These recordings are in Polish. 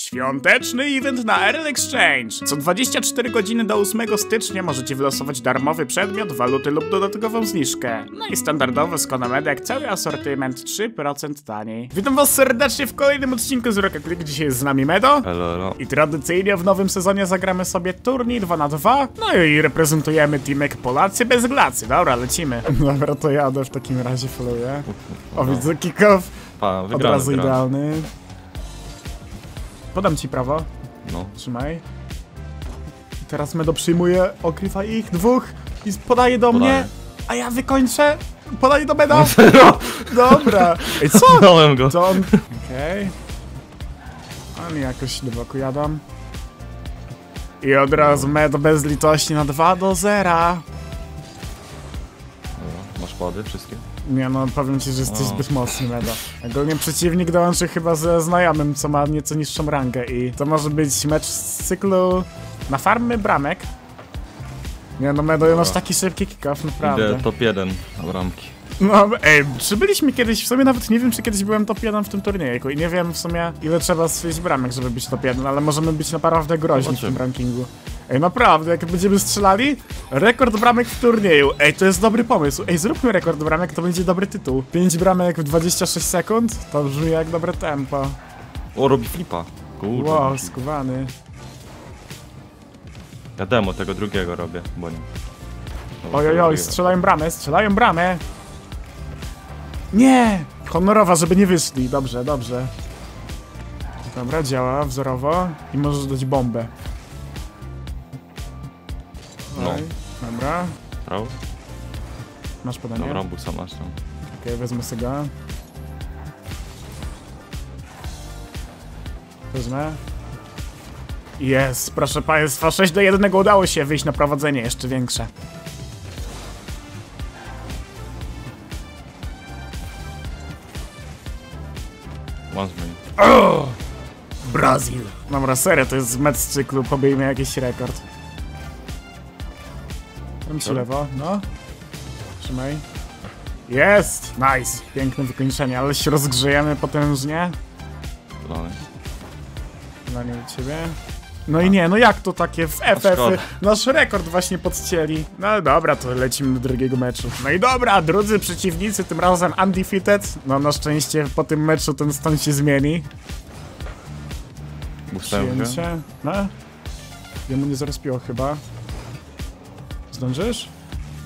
Świąteczny event na Earl Exchange. Co 24 godziny do 8 stycznia możecie wylosować darmowy przedmiot, waluty lub dodatkową zniżkę. No i standardowo z Konomedek cały asortyment 3% taniej. Witam was serdecznie w kolejnym odcinku z Rocket League. Dzisiaj jest z nami Medo. Hello. I tradycyjnie w nowym sezonie zagramy sobie turniej 2x2. No i reprezentujemy teamek Polacy bez glacy. Dobra, lecimy. Dobra, to jadę w takim razie, followuję. O, widzę kick-off. Od razu idealny. Podam ci prawo. No. Trzymaj. I teraz Medo przyjmuje, okrywa ich dwóch i podaje do mnie, a ja wykończę. Podaje do Meda. Dobra. Ej, co? Dałem go. To on... Okej. Oni jakoś do boku jadą. I od razu Medo bez litości na 2-0. Dobra. Masz pady wszystkie? Nie no, powiem ci, że jesteś zbyt mocny, Medo. Ogólnie przeciwnik dołączy chyba ze znajomym, co ma nieco niższą rangę i to może być mecz z cyklu na farmy bramek. Nie no, Medo, masz taki szybki kick-off, naprawdę. Idę top 1 na bramki. No, ej, czy byliśmy kiedyś, w sumie nawet nie wiem, czy kiedyś byłem top 1 w tym turnieju i nie wiem w sumie, ile trzeba strzelić bramek, żeby być top 1, ale możemy być naprawdę groźni w tym rankingu. Ej, naprawdę, jak będziemy strzelali, rekord bramek w turnieju. Ej, to jest dobry pomysł. Ej, zróbmy rekord bramek, to będzie dobry tytuł. 5 bramek w 26 sekund? To brzmi jak dobre tempo. O, robi flipa. Kurde. Wow, skubany. Ja demo tego drugiego robię, bo nie. Dobra, Ojojoj, strzelają bramę, strzelają bramę. Nie! Honorowa, żeby nie wyszli. Dobrze, dobrze. Dobra, działa wzorowo. I możesz dać bombę. No. Oj, dobra. Prawo? Masz podanie? Dobra, busa masz tam. Okej, wezmę sobie go. Wezmę. Jest, proszę państwa, 6-1 udało się wyjść na prowadzenie, jeszcze większe. Once me. Oh! Brazil. Dobra, serio, to jest mecz z cyklu, pobijmy jakiś rekord. Dam ci lewo, no. Trzymaj. Jest! Nice! Piękne wykończenie, ale się rozgrzejemy potężnie. Podany. Podanie do ciebie. No i nie, no jak to takie w FF-y? Nasz rekord właśnie podcięli. No dobra, to lecimy do drugiego meczu. No i dobra, drudzy przeciwnicy, tym razem undefeated. No na szczęście po tym meczu ten stan się zmieni. Przyjęcie. No. Jemu nie zarozpiło chyba. Zdążysz?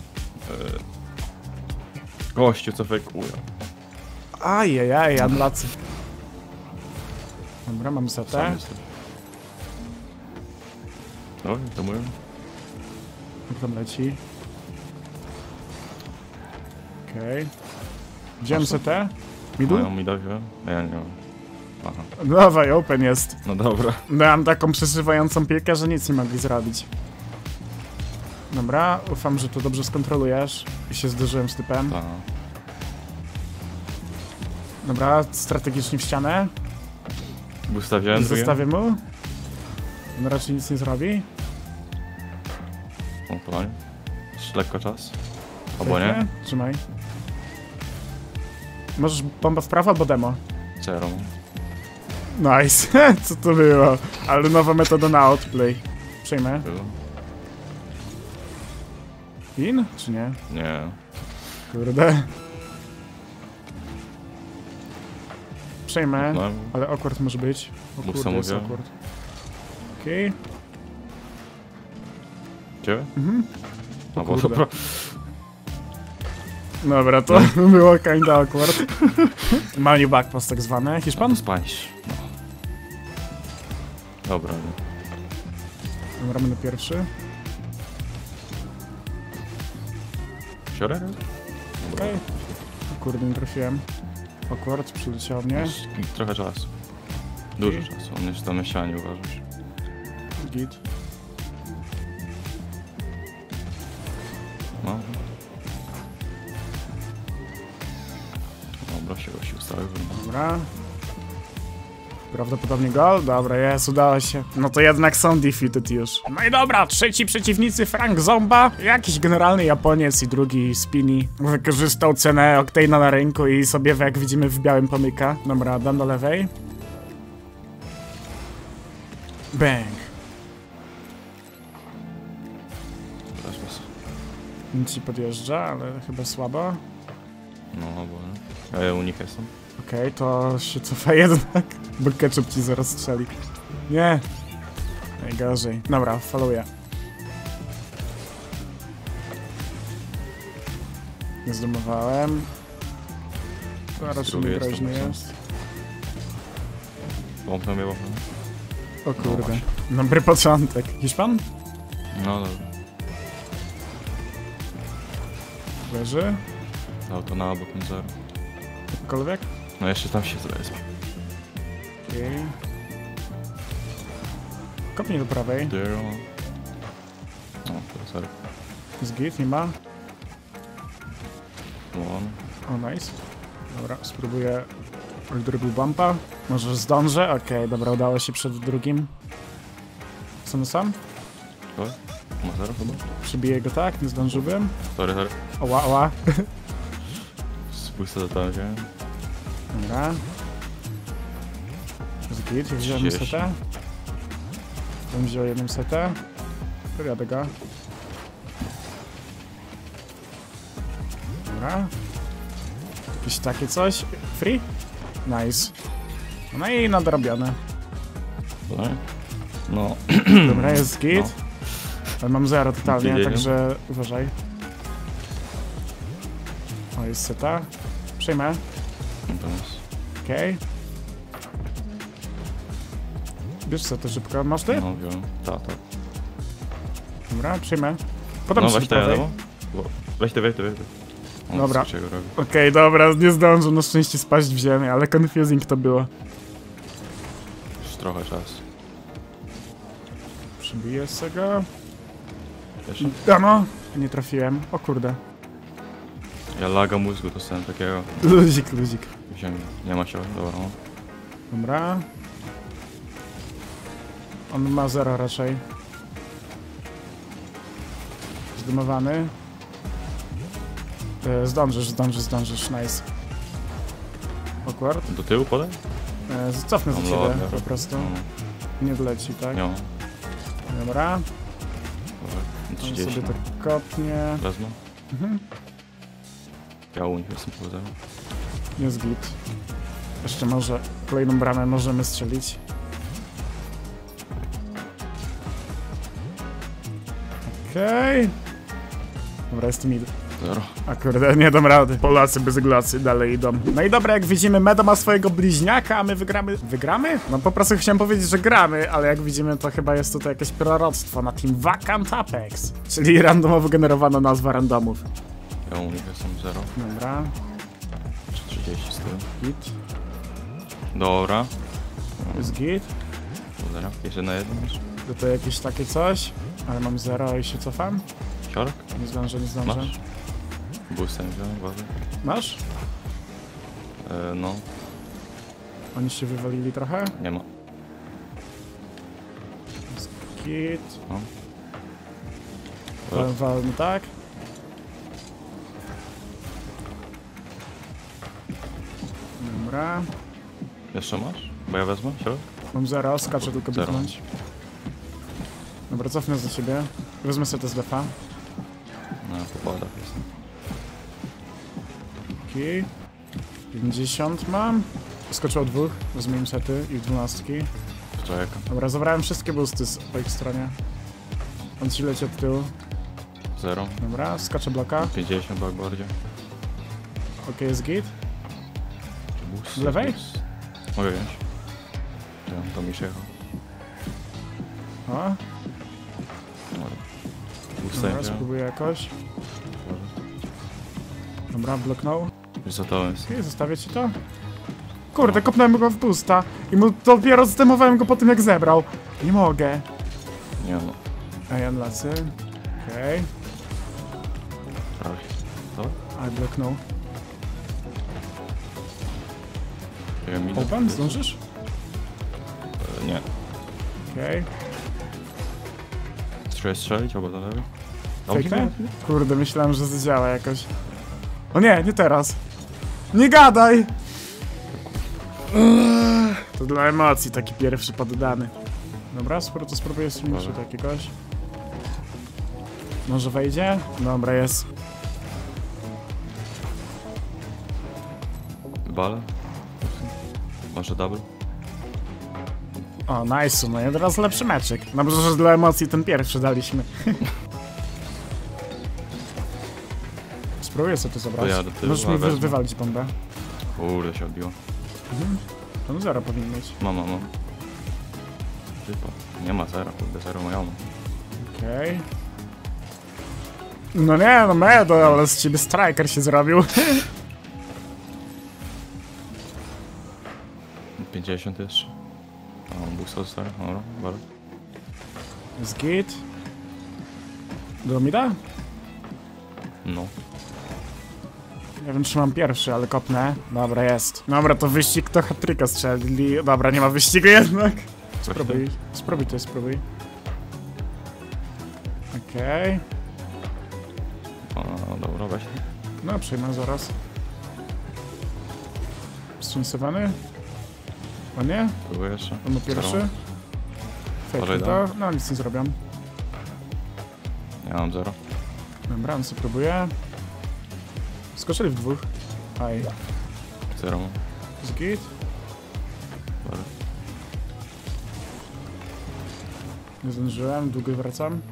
Gościu, co fejkuje. Ajajaj, anlacy. Dobra, mam setę. No, to mówię. Jak tam leci? Okej. Wziąłem setę. Midu? Mają mi dowie? Ja nie mam. Aha. Dawaj, open jest. No dobra. Dałem taką przeżywającą piłkę, że nic nie mogli zrobić. Dobra, ufam, że to dobrze skontrolujesz. I się zderzyłem z typem. Aha. Dobra, strategicznie w ścianę. Ustawiałem drugie? Zostawię mu. On raczej nic nie zrobi. O, podanie. Jeszcze lekko czas. Albo nie? Trzymaj. Możesz bomba w prawo albo demo. Zero. Nice. Co to było? Ale nowa metoda na outplay. Przejmę. Było. In? Czy nie? Nie. Kurde. Przejmę, No. ale awkward może być. O Mów, co kurde, jest mówię. awkward. Okej. Ciebie? Mhm. No bo kurde. dobra. Dobra, to było kinda awkward. Money back pass tak zwane. Hiszpan? Spanish. No. Dobra. Dobra, będę pierwszy. Siorę? Okej. Kurde, nie trafiłem. Awkward, przyleciał mnie. Trochę czasu. Dużo czasu. On jeszcze tam na ścianie, uważasz. Git. No. Dobra, się ustawił. Dobra. Prawdopodobnie gol? Dobra, jest, udało się. No to jednak są defeated już. No i dobra, trzeci przeciwnicy Frank Zomba, jakiś generalny Japoniec i drugi Spini. Wykorzystał cenę Octane'a na rynku i sobie, jak widzimy, w białym pomyka. Dobra, dam do lewej. Bang. Teraz. Nic ci podjeżdża, ale chyba słabo. No, bo... Ja unik jestem. Okej, to się cofa jednak, bo ketchup ci zaraz strzeli. Nie! Najgorzej. Dobra, faluję. Nie zdumowałem. To raczej Spróbuję nie groźny z tą jest. Łąpnął mnie. O kurde. właśnie. Dobry początek. Hiszpan? No dobra. Leży? Dał to na bok, na zero. Jakkolwiek? No jeszcze tam się zlezł. Okej. Kopnij do prawej. Zero. No, to zero. Z git, nie ma. One. O, nice. Dobra, spróbuję drugą bumpa. Może zdążę? Okej, dobra, udało się przed drugim. Sam? Co? Ma zero chyba? Przybiję go tak, nie zdążyłbym. Sorry. Oła, oła. Spójrz co tam wziąłem. Dobra. Z git, wziąłem 30. setę. Bym wziął jedną setę. Podjadę go. Dobra. Jakieś takie coś. Free? Nice. No i nadrobione. No. Dobra, jest git. No. Ale mam zero totalnie, Nie także uważaj. O, jest seta. Przejmę. No to jest. Okej. Bierz setę szybko. Masz ty? No wziąłem. Tak. Dobra, przyjmę. Podam No się weź do to prawej. jadę. Weź to. O, Dobra. co czego robi? Okej, dobra, nie zdążę na szczęście spaść w ziemię, ale confusing to było. Już trochę czasu. Przybiję z go. Jeszcze? No, nie trafiłem. O kurde. Ja laga mózgu dostałem takiego. Luzik. Wziąłem. Nie ma siły. Dobra, no. Dobra. On ma zero raczej. Zdumowany. Zdążysz, nice. Awkward. Do tyłu podaj? Cofnę za Mam ciebie lodne. po prostu. No. Nie wleci, tak? Nie. Dobra. Dobra. On 30. sobie to kopnie. Wezmę. Mhm. Ja unik jestem powiedział. Jest git. Jeszcze może kolejną bramę możemy strzelić. Okej. Dobra, jest mid. Zero. A kurde, nie dam rady. Polacy bez glacy dalej idą. No i dobra, jak widzimy, Medo ma swojego bliźniaka, a my wygramy. Wygramy? No po prostu chciałem powiedzieć, że gramy, ale jak widzimy, to chyba jest tutaj jakieś proroctwo na Team Vacant Apex. Czyli randomowo generowana nazwa randomów. Ja unik jestem zero. Dobra, 30 z tyłu. git. Dobra. Jest git. Zero. Jeszcze na jednym już. To jakieś takie coś, ale mam zero i się cofam. Siorek? Nie zdążę. Masz? Boostem wziąłem, uważaj. Masz? No. Oni się wywalili trochę. Nie ma. Git. No. Walmy tak. Dobra. Jeszcze masz? Bo ja wezmę, środek? Mam zero, skaczę tylko Zero. biegnąć. Dobra, cofnę za ciebie. Wezmę sobie z defa. No, po podach jest. Okej. 50 mam. Skoczyło dwóch. Wezmę im sety i 12. Czeka. Dobra, zabrałem wszystkie boosty po ich stronie. On ci leci od tyłu. Zero. Dobra, skaczę bloka. 50 backboardzie. Okej, jest git. Boost. Z lewej? Boost. Mogę wziąć. Ja, to mi się jechał. O, Boostem dobra, wziąłem. spróbuję jakoś. Dobra, bloknął. Już za to jest. Okej, zostawię ci to. Kurde, kopnąłem go w boosta. I mu dopiero zdemowałem go po tym, jak zebrał. Nie mogę. Nie no. A ja lacy. Okej. Prawie. To? A, bloknął. Ja mi Open, zdążysz? Nie. Okej. Trzeba strzelić albo do lewej? Fake? Kurde, myślałem, że zadziała jakoś. O nie, nie teraz. Nie gadaj! To dla emocji taki pierwszy poddany. Dobra, to spróbuję streamuszu jakiegoś. Może wejdzie? Dobra, jest. Bale? Może double? O, nice, no i teraz lepszy meczek. Dobrze, że dla emocji ten pierwszy daliśmy. Spróbuję sobie to zabrać. Pojadę tył, Możesz mi wywalić bombę. Kurde, się odbiło. To 0 powinien mieć. Mam. Typa. Nie ma zera, kurde, zero moja ma. Okej. No nie, no medo, ale z ciebie striker się zrobił. 50 jeszcze. A on boost stary, dobra, bardzo. Jest git. Do mi da? No. Nie wiem, czy mam pierwszy, ale kopnę. Dobra, jest. Dobra, to wyścig to hat-tricka strzeli. Dobra, nie ma wyścigu jednak. Spróbuj to, spróbuj. Okej. O, dobra, weź. No, przejmę zaraz. Strząsowany? O nie? Próbuję jeszcze. On ma pierwszy? Fake to? No, nic nie zrobię. Ja mam zero. Dobra, on sobie próbuje. Skoczyli w dwóch. Aj. Zero mam. Z git. Dobra. Nie zdążyłem, długo wracam.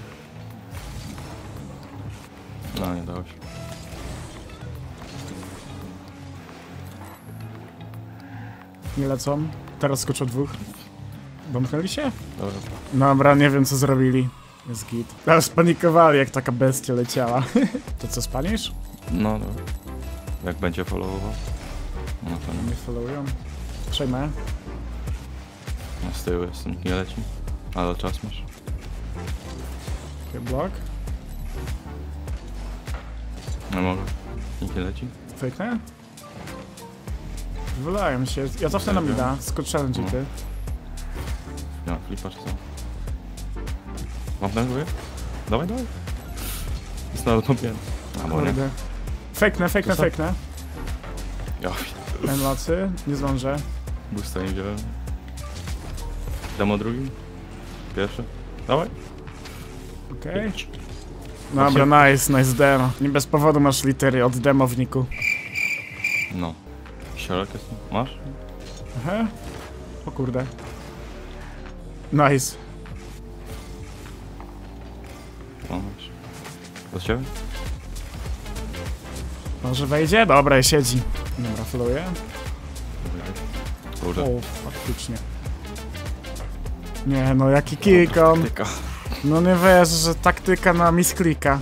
No, nie dało się. Nie lecą. Teraz skoczą dwóch. Domknęli się? Dobra. Dobra, nie wiem co zrobili. Jest git. Ale spanikowali jak taka bestia leciała. To co, spanisz? No, dobra. Jak będzie followował? No to nie. Nie followują. Przejmę. Na z tyłu jest, nikt nie leci. Ale czas masz. Okay, blok. Nie mogę. Nikt nie leci. Fejknę? Wylają się. Ja cofnę na mida. Skoczyłem ci ty. Nie ma flipa czy co? Mam na głowie? Dawaj. Jest nawet popięty. A bo nie. Kurde. Fejknę. Ja Enlacy. Nie zdążę. boosta nie wziąłem. Demo drugi. Pierwszy. Dawaj. Okej. Dobra, nice demo. Nie bez powodu masz litery od demo w niku. No. Środek jest. Masz? Aha. O kurde. Nice. No, masz. Do ciebie? Może wejdzie? Dobra, i siedzi. Dobra, followuję. Kurde. O, faktycznie. Nie no, jaki kick on. Tyka. No nie wiesz, że taktyka na misklika.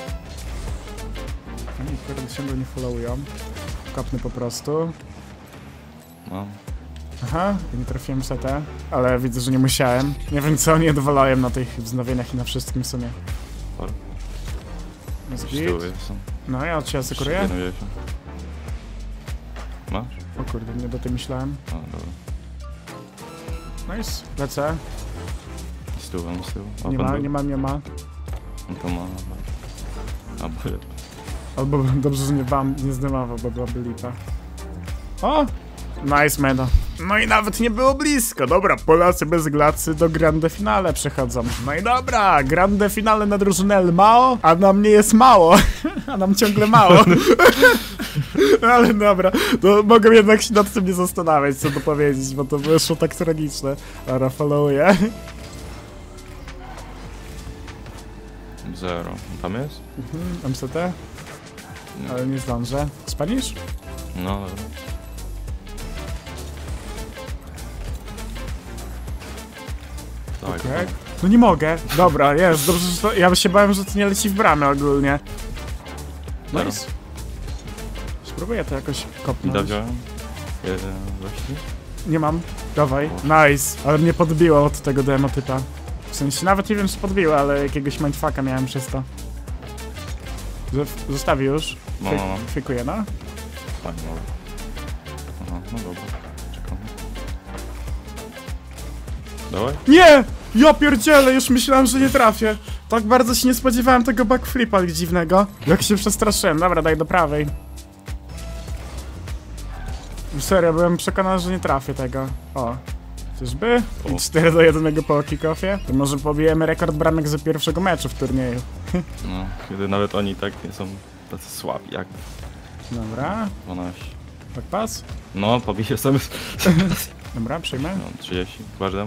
Oni kurde się go nie followują. Kopnę po prostu. No. Aha, nie trafiłem setę, ale widzę, że nie musiałem. Nie wiem co oni odwalają na tych wznowieniach i na wszystkim w sumie. Par. Jest Z git. tyłu są. No ja od ciebie asekuruję. 1,90. Masz? O kurde, nie do tym myślałem. A, dobra. Nice, lecę. Z tyłu. A, Nie ma. No to ma. A, bo... Albo dobrze, że nie zdemował, bo byłaby lipa. O! Nice, meda. No i nawet nie było blisko. Dobra, Polacy bez glacy do grande finale przechodzą. No i dobra, grande finale na drużynę Mao, a nam nie jest mało. A nam ciągle mało. Ale dobra, to mogę jednak się nad tym nie zastanawiać, co to powiedzieć, bo to wyszło tak tragiczne. Dobra, followuję. Zero. Tam jest? MCT? Nie. Ale nie zdążę. Spanisz? No, dobra. Dawaj, Okej. dawaj. No nie mogę. Dobra, jest. Dobrze, że to... Ja się bałem, że to nie leci w bramę ogólnie. Zero. Nice. Spróbuję to jakoś Mida kopnąć. wziąłem. Jeden, właśnie. Nie mam. Dawaj. Nice. Ale mnie podbiło od tego demotypa. W sensie, nawet nie wiem, czy podbiło, ale jakiegoś mindfucka miałem przez to. Zostawi już. No. Fikuję, no. Fajnie, dobra. Aha, no dobra. Czekam. Dawaj. Nie! Ja pierdzielę, już myślałem, że nie trafię. Tak bardzo się nie spodziewałem tego backflipa dziwnego. Jak się przestraszyłem. Dobra, daj do prawej. Serio, byłem przekonany, że nie trafię tego. O. Czyżby? I 4-1 po kick-offie? To może pobijemy rekord bramek z pierwszego meczu w turnieju. No, kiedy nawet oni tak nie są tacy słabi jak... Dobra. 12. Tak pas? No, pobiję sobie. Dobra, przyjmę. No, 30, każdemu.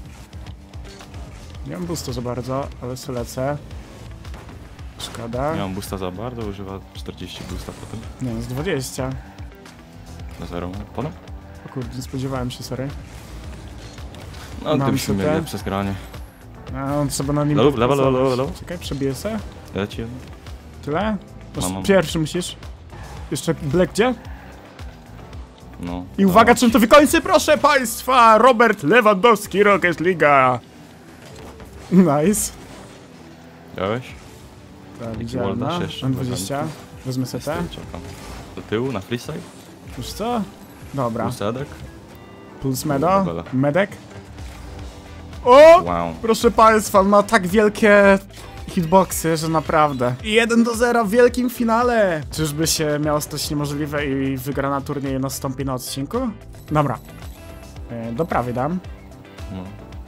Nie mam boosta za bardzo, ale sobie lecę. Szkoda. Nie mam boosta za bardzo, używa 40 boosta potem. Nie, z 20. Na 0. Potem? O kurde, nie spodziewałem się, sorry. No, Mam tym się tutaj. mieli przez granie. A on trzeba na nim Lewo. Czekaj, przebiję se. Leci jeden. Tyle? Mam. Pierwszy musisz. Jeszcze Black gdzie? No. I uwaga, czym to wykończy, proszę państwa! Robert Lewandowski, Rocket Liga! Nice. Widziałeś? Tak, widziałem, no. jeszcze? Mam 20. Wezmę setę. Czekam. Do tyłu, na freestyle? Już co? Dobra. Usadek? Plus medo. Dobra. Medek. O! Wow. Proszę państwa, on ma tak wielkie hitboxy, że naprawdę. 1-0 w wielkim finale! Czyżby się miało stać niemożliwe i wygrana turniej nastąpi na odcinku? Dobra. Do prawej dam. No.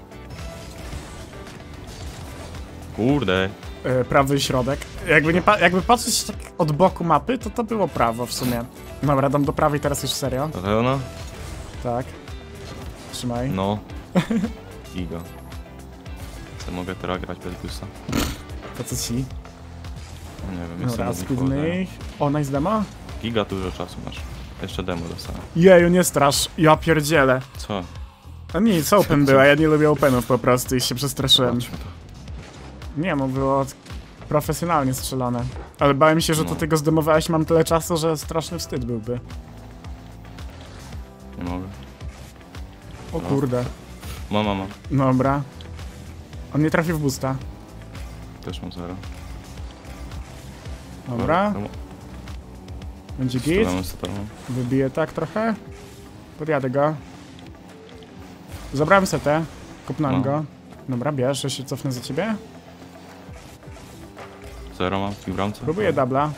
Kurde. Prawy środek. Jakby patrzeć tak od boku mapy, to było prawo w sumie. Dobra, dam do prawej teraz już serio. To pełno? Tak. Trzymaj. No. Giga. Co mogę teraz grać bez boosta? To co ci? Nie wiem, Dobra, jestem spójny ich. O, nice demo? Giga dużo czasu masz. Jeszcze demo dostałem. Jeju, nie strasz. Ja pierdzielę. Co? A nic, open była, ja nie lubię openów po prostu i się przestraszyłem. Zobaczmy to. Nie, bo było profesjonalnie strzelane. Ale bałem się, że No. to tego zdemowałeś, mam tyle czasu, że straszny wstyd byłby. Nie mogę. O kurde. Mam. Dobra. On nie trafi w boosta. Też mam 0. Dobra. Będzie git. Wybiję tak trochę. Podjadę go. Zabrałem setę. Kopnąłem No. go. Dobra, bierz, że się cofnę za ciebie. 0 mam w bramce. Próbuję dubla.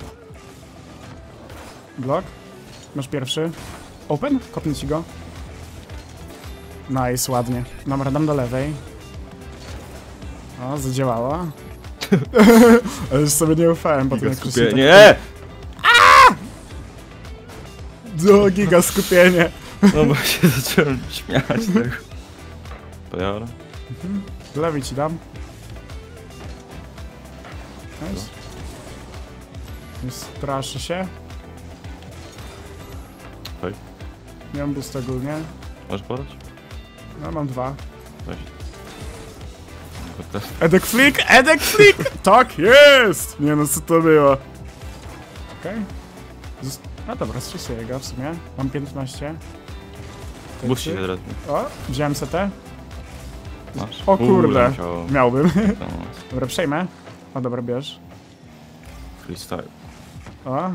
Blok. Masz pierwszy. Open? Kopnę ci go. Nice, ładnie. Dobra, dam do lewej. O, zadziałało. Ale już sobie nie ufałem po tym, jak wcześniej Nie! Do giga skupienie. No bo się zacząłem śmiać tego. To ja? Do lewej ci dam. Nice. Nie straszy się. Hej. Nie mam boost ogólnie. Możesz podać? No, mam 2. Weź. Edek flick! Edek flick! Tak jest! Nie no, co to było? Okej. No dobra, strzesuję go w sumie. Mam 15. Boost się teraz. O, wziąłem setę. Masz? O kurde. Miałbym. No, Dobra, przejmę. O, dobra, bierz. freestyle. O.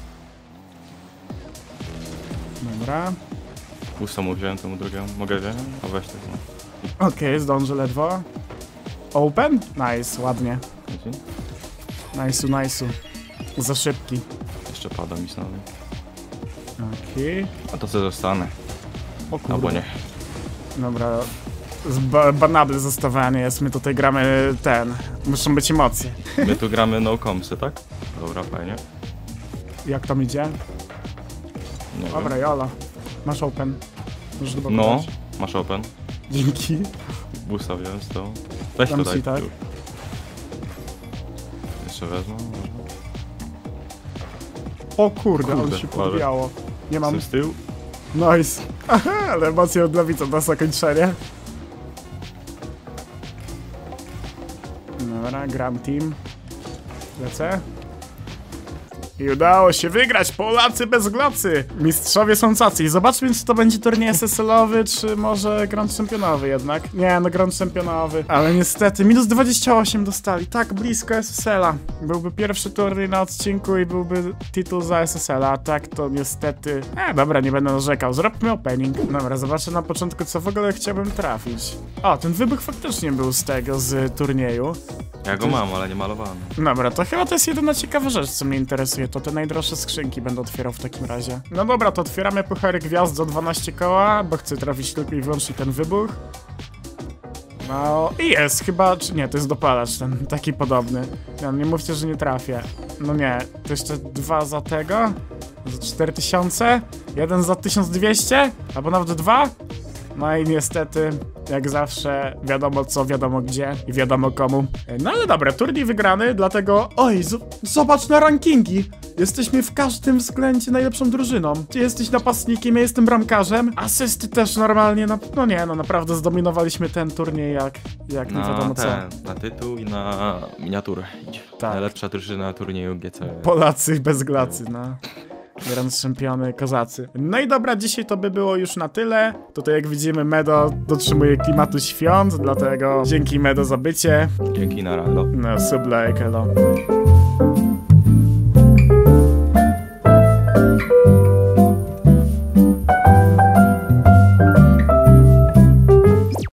Dobra. Boosta mu wziąłem, temu drugiemu. Mogę wziąć? O, weź tak. No. Okej, zdążę ledwo. Open? Nice, ładnie. Wiecie? Nice'u. Za szybki. Jeszcze pada mi znowu. Okej. A to co zostanę? O kurde. Albo nie. Dobra. Banable zostawianie jest, my tutaj gramy muszą być emocje. My tu gramy no compsy, tak? Dobra, fajnie. Jak tam idzie? Nie wiem. Dobra, Jola. Masz open. Możesz do boku No, dać. masz open. Dzięki. Boosta wziąłem z tą. Weź Dam to daj. ci, tak. Tu. Jeszcze wezmę, może. O kurde, ale Kurde, się ale- podbijało. Nie mam. Z tyłu? Nice. Aha, ale emocje od Dawida na zakończenie. Dobra, gram team. Lecę. I udało się wygrać! Polacy bez glocy! Mistrzowie są cacy. I zobaczmy, czy to będzie turniej SSL-owy, czy może Grand Championowy jednak. Nie, no Grand Championowy. Ale niestety, minus 28 dostali. Tak blisko SSL-a. Byłby pierwszy turniej na odcinku i byłby tytuł za SSL-a. A tak to niestety... Dobra, nie będę narzekał. Zróbmy opening. Dobra, zobaczę na początku, co w ogóle chciałbym trafić. O, ten wybuch faktycznie był z turnieju. Ja go mam, ale nie malowany. Dobra, to chyba to jest jedyna ciekawa rzecz, co mnie interesuje, to te najdroższe skrzynki będę otwierał w takim razie. No dobra, to otwieramy puchary gwiazd za 12 koła, bo chcę trafić tylko i wyłącznie ten wybuch. No i jest chyba, czy nie, to jest dopalacz ten, taki podobny. Nie mówcie, że nie trafię. No nie, to jeszcze 2 za tego, za 4000, 1 za 1200, albo nawet 2. No i niestety, jak zawsze, wiadomo co, wiadomo gdzie i wiadomo komu. No ale dobra, turniej wygrany, dlatego... Oj, zobacz na rankingi! Jesteśmy w każdym względzie najlepszą drużyną. Ty jesteś napastnikiem, ja jestem bramkarzem. Asysty też normalnie, no nie, no naprawdę zdominowaliśmy ten turniej jak nie wiadomo co. Na tytuł i na miniaturę. Tak. Najlepsza drużyna turnieju GC. Polacy bez glacy, no. Grand Czempiony kozacy. No i dobra, dzisiaj to by było już na tyle. Tutaj jak widzimy Medo dotrzymuje klimatu świąt, dlatego dzięki Medo za bycie. Dzięki, na rado. No, sublike, hello.